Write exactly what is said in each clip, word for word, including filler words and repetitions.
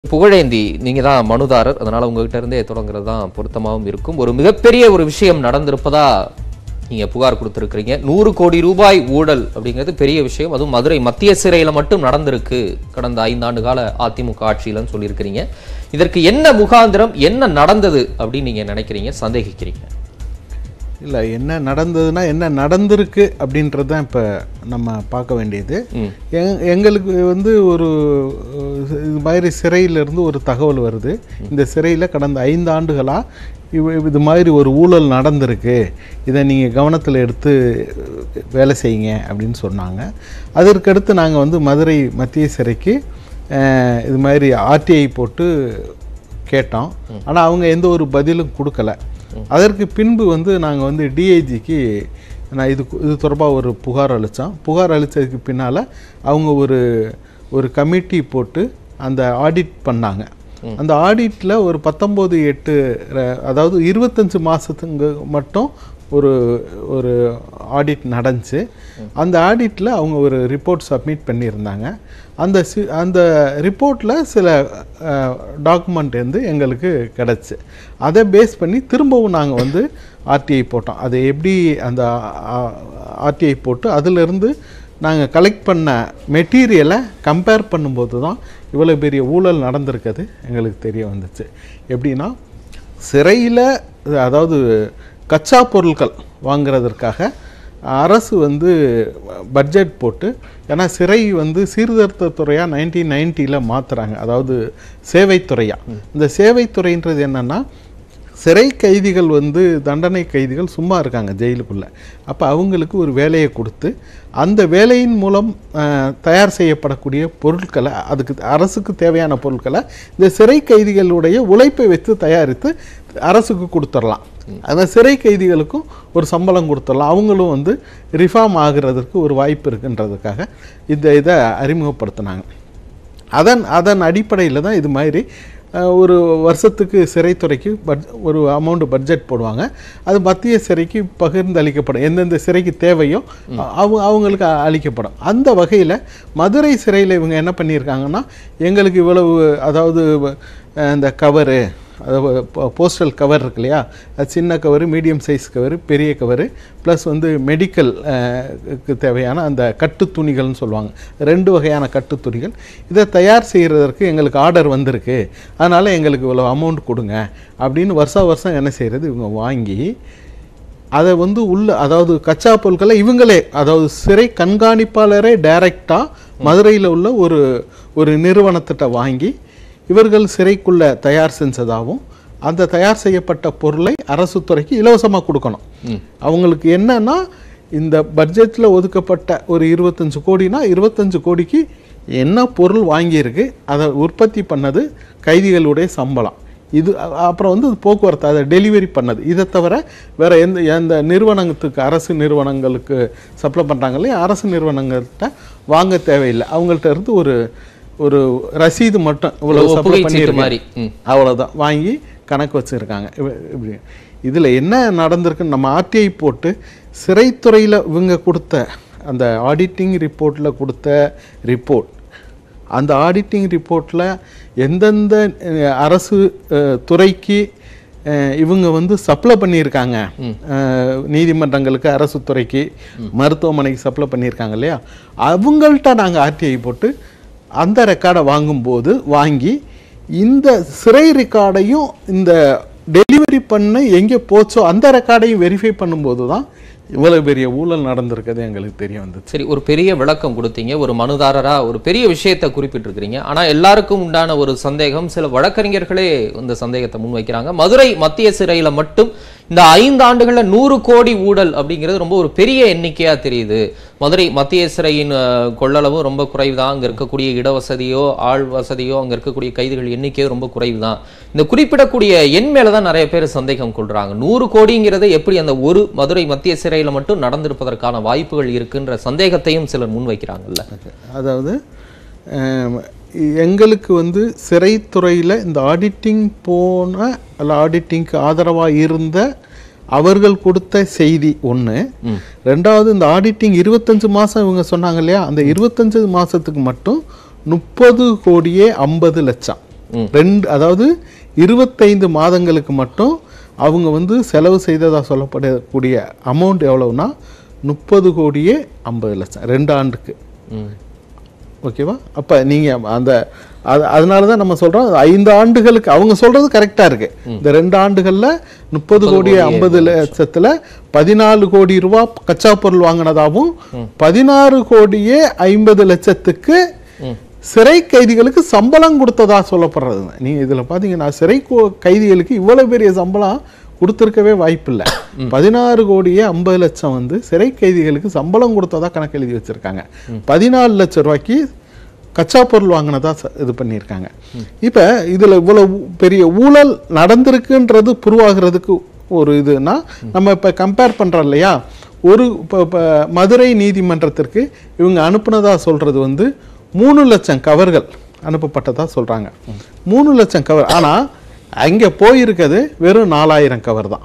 புகழேந்தி நீங்க தான் மனுதாரர், அதனால உங்ககிட்ட இருந்தே தொடங்குறது தான் பொருத்தமாகவும் இருக்கும். ஒரு மிகப்பெரிய ஒரு விஷயம் நடந்திருப்பதா நீங்க புகார் கொடுத்திருக்கிறீங்க. நூறு கோடி ரூபாய் ஊழல் அப்படிங்கிறது பெரிய விஷயம். அதுவும் மதுரை மத்திய சிறையில மட்டும் நடந்திருக்கு கடந்த ஐந்தாண்டு கால அதிமுக ஆட்சியிலன்னு சொல்லியிருக்கிறீங்க. இதற்கு என்ன முகாந்திரம், என்ன நடந்தது அப்படின்னு நீங்க நினைக்கிறீங்க, சந்தேகிக்கிறீங்க? இல்லை, என்ன நடந்ததுன்னா என்ன நடந்திருக்கு அப்படின்றது தான் இப்போ நம்ம பார்க்க வேண்டியது. எங் எங்களுக்கு வந்து ஒரு இது மாதிரி சிறையிலேருந்து ஒரு தகவல் வருது. இந்த சிறையில் கடந்த ஐந்து ஆண்டுகளாக இவ இது மாதிரி ஒரு ஊழல் நடந்திருக்கு, இதை நீங்கள் கவனத்தில் எடுத்து வேலை செய்யுங்க அப்படின்னு சொன்னாங்க. அதற்கடுத்து நாங்கள் வந்து மதுரை மத்திய சிறைக்கு இது மாதிரி ஆர்டிஐ போட்டு கேட்டோம். ஆனால் அவங்க எந்த ஒரு பதிலும் கொடுக்கல. அதற்கு பின்பு வந்து நாங்கள் வந்து டிஐஜிக்கு நான் இது இது தொடர்பாக ஒரு புகார் அளித்தோம். புகார் அளித்ததுக்கு பின்னால் அவங்க ஒரு ஒரு கமிட்டி போட்டு அந்த ஆடிட் பண்ணாங்க. அந்த ஆடிட்டில் ஒரு பத்தொம்போது எட்டு அதாவது இருபத்தஞ்சி மாதத்துக்கு மட்டும் ஒரு ஒரு ஆடிட் நடந்துச்சு. அந்த ஆடிட்டில் அவங்க ஒரு ரிப்போர்ட் சப்மிட் பண்ணியிருந்தாங்க. அந்த சி அந்த ரிப்போர்ட்டில் சில டாக்குமெண்ட் வந்து எங்களுக்கு கிடச்சி, அதை பேஸ் பண்ணி திரும்பவும் நாங்கள் வந்து ஆர்டிஐ போட்டோம். அது எப்படி அந்த ஆர்டிஐ போட்டு அதிலிருந்து நாங்கள் கலெக்ட் பண்ண மெட்டீரியலை கம்பேர் பண்ணும்போது தான் இவ்வளோ பெரிய ஊழல் நடந்திருக்கிறது எங்களுக்கு தெரிய வந்துச்சு. எப்படின்னா, சிறையில் அதாவது கச்சா பொருட்கள் வாங்குறதற்காக அரசு வந்து பட்ஜெட் போட்டு, ஏன்னா சிறை வந்து சீர்திருத்த துறையாக நைன்டீன் நைன்ட்டியில் மாற்றுறாங்க, அதாவது சேவைத்துறையாக. இந்த சேவைத்துறைன்றது என்னென்னா, சிறை கைதிகள் வந்து தண்டனை கைதிகள் சும்மா இருக்காங்க ஜெயிலுக்குள்ளே. அப்போ அவங்களுக்கு ஒரு வேலையை கொடுத்து அந்த வேலையின் மூலம் தயார் செய்யப்படக்கூடிய பொருட்களை, அதுக்கு அரசுக்கு தேவையான பொருட்களை இந்த சிறை கைதிகளுடைய உழைப்பை வைத்து தயாரித்து அரசுக்கு கொடுத்துடலாம். அந்த சிறை கைதிகளுக்கும் ஒரு சம்பளம் கொடுத்துடலாம், அவங்களும் வந்து ரிஃபார்ம் ஆகிறதுக்கு ஒரு வாய்ப்பு இருக்குன்றதுக்காக இந்த இதை அறிமுகப்படுத்தினாங்க. அதன் அதன் அடிப்படையில் தான் இது மாதிரி ஒரு வருஷத்துக்கு சிறைத்துறைக்கு பட்ஜ் ஒரு அமௌண்ட் பட்ஜெட் போடுவாங்க. அது மத்திய சிறைக்கு பகிர்ந்து அளிக்கப்படும், எந்தெந்த சிறைக்கு தேவையோ அவங்க அவங்களுக்கு அளிக்கப்படும். அந்த வகையில் மதுரை சிறையில் இவங்க என்ன பண்ணியிருக்காங்கன்னா, எங்களுக்கு இவ்வளவு, அதாவது இந்த கவரு, அதாவது போஸ்டல் கவர் இருக்கு இல்லையா, அது சின்ன கவரு, மீடியம் சைஸ் கவரு, பெரிய கவரு, ப்ளஸ் வந்து மெடிக்கலுக்கு தேவையான அந்த கட்டு துணிகள்னு சொல்லுவாங்க, ரெண்டு வகையான கட்டு துணிகள். இதை தயார் செய்கிறதற்கு எங்களுக்கு ஆர்டர் வந்திருக்கு, அதனால் எங்களுக்கு இவ்வளோ அமௌண்ட் கொடுங்க அப்படின்னு வருஷம் வருஷம் என்ன செய்கிறது, இவங்க வாங்கி அதை வந்து உள்ள, அதாவது கச்சா பொருட்களை இவங்களே, அதாவது சிறை கண்காணிப்பாளரே டைரெக்டாக மதுரையில் உள்ள ஒரு ஒரு நிறுவனத்திட்ட வாங்கி இவர்கள் சிறைக்குள்ளே தயார் செஞ்சதாகவும், அந்த தயார் செய்யப்பட்ட பொருளை அரசு துறைக்கு இலவசமாக கொடுக்கணும். அவங்களுக்கு என்னன்னா, இந்த பட்ஜெட்டில் ஒதுக்கப்பட்ட ஒரு இருபத்தஞ்சு கோடினா இருபத்தஞ்சு கோடிக்கு என்ன பொருள் வாங்கியிருக்கு, அதை உற்பத்தி பண்ணது கைதிகளுடைய சம்பளம், இது அப்புறம் வந்து போக்குவரத்து, அதை டெலிவரி பண்ணது, இதை தவிர வேறு எந்த எந்த நிறுவனத்துக்கு, அரசு நிறுவனங்களுக்கு சப்ளை பண்ணுறாங்க இல்லையா, அரசு நிறுவனங்கள்கிட்ட வாங்க தேவையில்லை. அவங்கள்ட்ட இருந்து ஒரு ஒரு ரசீது மட்டும் இவ்வளவு சப்ளை பண்ணியிருக்க, அவ்வளோதான் வாங்கி கணக்கு வச்சுருக்காங்க. இப்படி இதில் என்ன நடந்திருக்குன்னு நம்ம ஆர்டிஐ போட்டு சிறைத்துறையில் இவங்க கொடுத்த அந்த ஆடிட்டிங் ரிப்போர்ட்டில் கொடுத்த ரிப்போர்ட், அந்த ஆடிட்டிங் ரிப்போர்ட்டில் எந்தெந்த அரசு துறைக்கு இவங்க வந்து சப்ளை பண்ணியிருக்காங்க, நீதிமன்றங்களுக்கு, அரசு துறைக்கு, மருத்துவமனைக்கு சப்ளை பண்ணியிருக்காங்க இல்லையா, அவங்கள்ட்ட நாங்கள் ஆர்டிஐ போட்டு அந்த ரெக்கார்டை வாங்கும்போது வாங்கி இந்த சிறை ரெக்கார்டையும் இந்த டெலிவரி பண்ண எங்கே போச்சோ அந்த ரெக்கார்டையும் வெரிஃபை பண்ணும்போது தான் இவ்வளவு பெரிய ஊழல் நடந்திருக்கிறது எங்களுக்கு தெரிய வந்தது. சரி, ஒரு பெரிய விளக்கம் கொடுத்தீங்க, ஒரு மனுதாரரா ஒரு பெரிய விஷயத்தை குறிப்பிட்டிருக்கிறீங்க. ஆனா எல்லாருக்கும் உண்டான ஒரு சந்தேகம், சில வழக்கறிஞர்களே இந்த சந்தேகத்தை முன்வைக்கிறாங்க. மதுரை மத்திய சிறையில மட்டும் இந்த ஐந்து ஆண்டுகள்ல நூறு கோடி ஊழல் அப்படிங்கிறது ரொம்ப ஒரு பெரிய எண்ணிக்கையா தெரியுது. மதுரை மத்திய சிறையின் கொள்ளளவும் ரொம்ப குறைவு தான், அங்க இருக்கக்கூடிய இடவசதியோ ஆள் வசதியோ அங்க இருக்கக்கூடிய கைதிகள் எண்ணிக்கையோ ரொம்ப குறைவு தான். இந்த குறிப்பிடக்கூடிய எண் மேலதான் நிறைய பேர் சந்தேகம் கொள்றாங்க. நூறு கோடிங்கிறது எப்படி அந்த ஒரு மதுரை மத்திய சிறையில மட்டும் நடந்திருப்பதற்கான வாய்ப்புகள் இருக்குன்ற சந்தேகத்தையும் சிலர் முன்வைக்கிறாங்கல்ல. அதாவது எங்களுக்கு வந்து சிறைத்துறையில் இந்த ஆடிட்டிங் போன அல்ல ஆடிட்டிங்க்கு ஆதரவாக இருந்த அவர்கள் கொடுத்த செய்தி ஒன்று. ரெண்டாவது, இந்த ஆடிட்டிங் இருபத்தஞ்சு மாதம் இவங்க சொன்னாங்க இல்லையா, அந்த இருபத்தஞ்சு மாதத்துக்கு மட்டும் முப்பது கோடியே ஐம்பது லட்சம் ரெண்டு அதாவது இருபத்தைந்து மாதங்களுக்கு மட்டும் அவங்க வந்து செலவு செய்ததாக சொல்லப்படக்கூடிய அமௌண்ட் எவ்வளவுனா முப்பது கோடியே ஐம்பது லட்சம் ரெண்டு ஆண்டுக்கு. ஓகேவா? அப்போ நீங்கள் அந்த அது அதனால தான் நம்ம சொல்கிறோம் ஐந்து ஆண்டுகளுக்கு அவங்க சொல்கிறது கரெக்டாக இருக்குது. இந்த ரெண்டு ஆண்டுகளில் முப்பது கோடி ஐம்பது லட்சத்தில் பதினாலு கோடி ரூபா கச்சா பொருள் வாங்கினதாகவும் பதினாறு கோடியே ஐம்பது லட்சத்துக்கு சிறை கைதிகளுக்கு சம்பளம் கொடுத்ததா சொல்லப்படுறது. நீங்கள் இதில் பார்த்தீங்கன்னா சிறை கைதிகளுக்கு இவ்வளோ பெரிய சம்பளம் கொடுத்துருக்கவே வாய்ப்பில்லை. பதினாறு கோடியே ஐம்பது லட்சம் வந்து சிறை கைதிகளுக்கு சம்பளம் கொடுத்ததா கணக்கு எழுதி வச்சுருக்காங்க. பதினாலு லட்சம் ரூபாய்க்கு கச்சா பொருள் வாங்கினதா இது பண்ணியிருக்காங்க. இப்போ இதில் இவ்வளோ பெரிய ஊழல் நடந்திருக்குன்றது புருவாகிறதுக்கு ஒரு இதுனா நம்ம இப்போ கம்பேர் பண்ணுறோம் இல்லையா, ஒரு இப்போ மதுரை நீதிமன்றத்திற்கு இவங்க அனுப்புனதா சொல்கிறது வந்து மூணு லட்சம் கவர்கள் அனுப்பப்பட்டதா சொல்கிறாங்க. மூணு லட்சம் கவர், ஆனால் அங்கே போயிருக்கிறது வெறும் நாலாயிரம் கவர் தான்.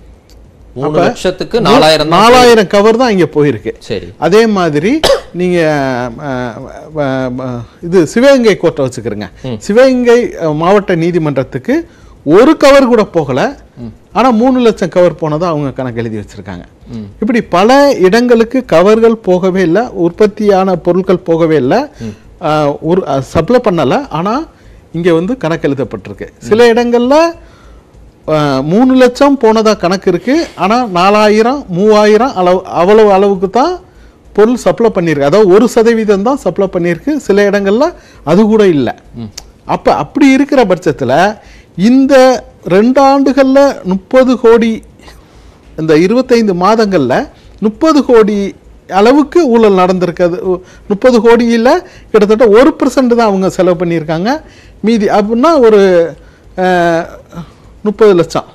நாலாயிரம் கவர் தான் இங்க போயிருக்கு. அதே மாதிரி நீங்க இது சிவகங்கை கோர்ட்டை வச்சுக்கிறீங்க, சிவகங்கை மாவட்ட நீதிமன்றத்துக்கு ஒரு கவர் கூட போகல, ஆனா மூணு லட்சம் கவர் போனதா அவங்க கணக்கு எழுதி வச்சிருக்காங்க. இப்படி பல இடங்களுக்கு கவர்கள் போகவே இல்லை, உற்பத்தியான பொருட்கள் போகவே இல்லை, ஒரு சப்ளை பண்ணல, ஆனா இங்க வந்து கணக்கு எழுதப்பட்டிருக்கு. சில இடங்கள்ல மூணு லட்சம் போனதா கணக்கு இருக்கு, ஆனா நாலாயிரம் மூவாயிரம் அளவு அவ்வளவு அளவுக்கு தான் பொருள் சப்ளை பண்ணியிருக்கு. அதாவது ஒரு சதவீதம் தான் சப்ளை பண்ணியிருக்கு, சில இடங்கள்ல அது கூட இல்லை. அப்ப அப்படி இருக்கிற பட்சத்துல இந்த ரெண்டு ஆண்டுகள்ல முப்பது கோடி, இந்த இருபத்தைந்து மாதங்கள்ல முப்பது கோடி அளவுக்கு ஊழல் நடந்திருக்கிறது. முப்பது கோடியில் கிட்டத்தட்ட ஒரு பர்சன்ட் தான் அவங்க செலவு பண்ணியிருக்காங்க. மீதி அப்படின்னா ஒரு முப்பது லட்சம்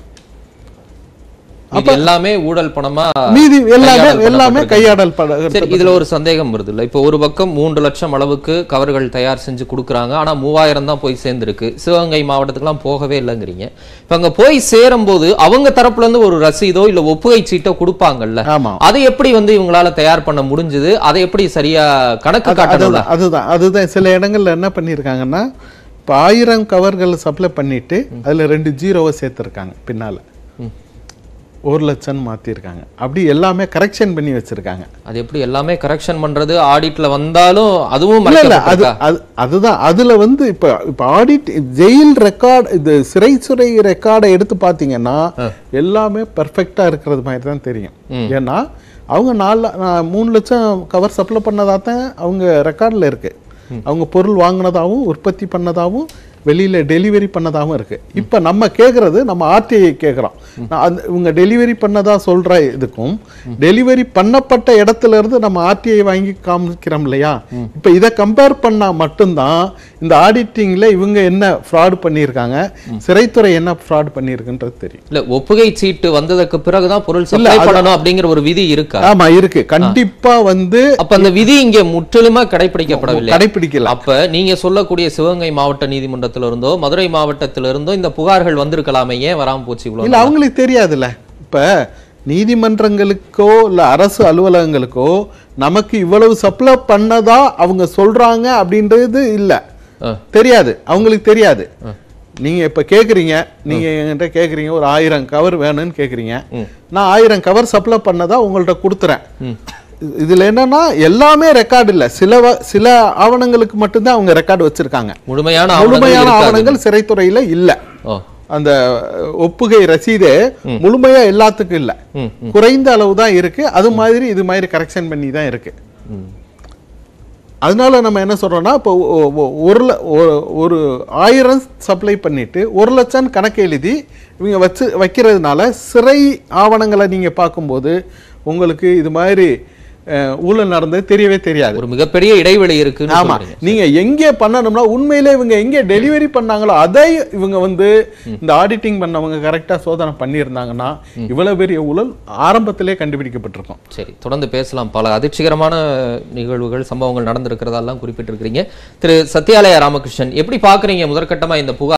எல்லாமே ஊழல் பணமா, மீதி எல்லாமே எல்லாமே கையாடல் பணம். இதுல ஒரு சந்தேகம் வருது இல்ல, இப்போ ஒரு பக்கம் மூன்று லட்சம் அளவுக்கு கவர்கள் தயார் செஞ்சு கொடுக்குறாங்க, ஆனா மூவாயிரம் தான் போய் சேர்ந்துருக்கு, சிவகங்கை மாவட்டத்துக்குலாம் போகவே இல்லைங்கிறீங்க. இப்ப அங்க போய் சேரும் போது அவங்க தரப்புல இருந்து ஒரு ரசீதோ இல்ல ஒப்புகை சீட்டோ கொடுப்பாங்கல்ல, அதை எப்படி வந்து இவங்களால தயார் பண்ண முடிஞ்சது? அதை எப்படி சரியா கணக்கு காட்டணும்? அதுதான் அதுதான் சில இடங்கள்ல என்ன பண்ணிருக்காங்கன்னா, இப்போ ஆயிரம் கவர்கள் சப்ளை பண்ணிட்டு அதுல ரெண்டு ஜீரோவை சேர்த்துருக்காங்க, பின்னால ஒரு லட்சம் மாத்திருக்காங்க. அப்படி எல்லாமே கரெக்ஷன் பண்ணி வச்சிருக்காங்க. அது எப்படி எல்லாமே கரெக்ஷன் பண்றது? ஆடிட்ல வந்தாலும் அதுவும் இல்ல, அது அதுதான் அதுல வந்து இப்ப இப்ப ஆடிட் ஜெயில் ரெக்கார்ட், இது சிறை சுரை ரெக்கார்டை எடுத்து பாத்தீங்கன்னா எல்லாமே பெர்ஃபெக்டா இருக்கிறது மாதிரி தான் தெரியும். ஏன்னா அவங்க நாலு மூணு லட்சம் கவர் சப்ளை பண்ணதா தான் அவங்க ரெக்கார்ட்ல இருக்கு. அவங்க பொருள் வாங்கினதாகவும் உற்பத்தி பண்ணதாகவும் வெளியில டெலிவரி பண்ணதாகவும் இருக்கு. இப்ப நம்ம கேட்கறது, நம்ம ஆர்டிஐ கேட்கிறோம், இவங்க டெலிவரி பண்ணதா சொல்ற இதுக்கும் டெலிவரி பண்ணப்பட்ட இடத்துல இருந்து நம்ம ஆர்டிஐ வாங்கி காமிக்கிறோம் இல்லையா, இப்ப இதை கம்பேர் பண்ணா மட்டும்தான் இந்த ஆடிட்டிங்ல இவங்க என்ன ஃப்ராட் பண்ணியிருக்காங்க, சிறைத்துறை என்ன ஃப்ராட் பண்ணியிருக்குன்றது தெரியும். இல்ல ஒப்புகை சீட்டு வந்ததுக்கு பிறகுதான் பொருள் சப்ளை பண்ணணும் அப்படிங்கிற ஒரு விதி இருக்கு. ஆமா இருக்கு, கண்டிப்பா வந்து. அப்ப அந்த விதி இங்க முற்றிலுமா கடைபிடிக்கப்படவில்லை, கடைபிடிக்கல. அப்ப நீங்க சொல்லக்கூடிய சிவகங்கை மாவட்ட நீதிமன்ற இருந்தோ மதுரை மாவட்டத்தில் இருந்தோ இந்த புகார்கள் வந்திருக்கலாமே, ஏன் வராம போச்சு? இல்ல அவங்களுக்கு தெரியாதுல்ல. இப்ப நீதிமன்றங்களுக்கோ இல்ல அரசு அலுவலகங்களுக்கோ நமக்கு இவ்வளவு சப்ளை பண்ணதா அவங்க சொல்றாங்க அப்படின்றது இல்ல, தெரியாது, அவங்களுக்கு தெரியாது. நீங்க இப்ப கேக்குறீங்க, நீங்க என்கிட்ட கேக்குறீங்க ஒரு ஆயிரம் கவர் வேணும்னு கேக்குறீங்க, நான் ஆயிரம் கவர் சப்ளை பண்ணதா உங்கள்ட்ட கொடுத்துறேன். இதுல என்னன்னா எல்லாமே ரெக்கார்டு இல்ல, சில சில ஆவணங்களுக்கு மட்டும்தான் அவங்க ரெக்கார்டு வச்சிருக்காங்க. முழுமையான முழுமையான ஆவணங்கள் சிறைத்துறையில இல்ல. அந்த ஒப்புகை ரசீது முழுமையா எல்லாத்துக்கும் இல்ல, குறைந்த அளவு தான் இருக்கு. அது மாதிரி இது மாதிரி கரெக்ஷன் பண்ணி தான் இருக்கு. அதனால நம்ம என்ன சொல்றோம்னா, இப்போ ஒரு ஒரு ஆயிரம் சப்ளை பண்ணிட்டு ஒரு லட்சம் கணக்கு எழுதி இவங்க வச்சு வைக்கிறதுனால சிறை ஆவணங்களை நீங்க பார்க்கும்போது உங்களுக்கு இது மாதிரி ஊழல் நடந்தது தெரியவே தெரியாது. ஒரு மிகப்பெரிய இடைவெளி இருக்கு. ஆமா, நீங்க எங்கே பண்ணணும்னா உண்மையிலே இவங்க எங்கே டெலிவரி பண்ணாங்களோ அதை இவங்க வந்து இந்த ஆடிட்டிங் பண்ணவங்க கரெக்டா சோதனை பண்ணியிருந்தாங்கன்னா இவ்வளவு பெரிய ஊழல் ஆரம்பத்திலே கண்டுபிடிக்கப்பட்டிருக்கும். சரி, தொடர்ந்து பேசலாம். பல அதிர்ச்சிகரமான நிகழ்வுகள் சம்பவங்கள் நடந்திருக்கிறதெல்லாம் குறிப்பிட்டிருக்கிறீங்க. திரு சத்யாலயா ராமகிருஷ்ணன், எப்படி பாக்குறீங்க முதற்கட்டமா இந்த புகார்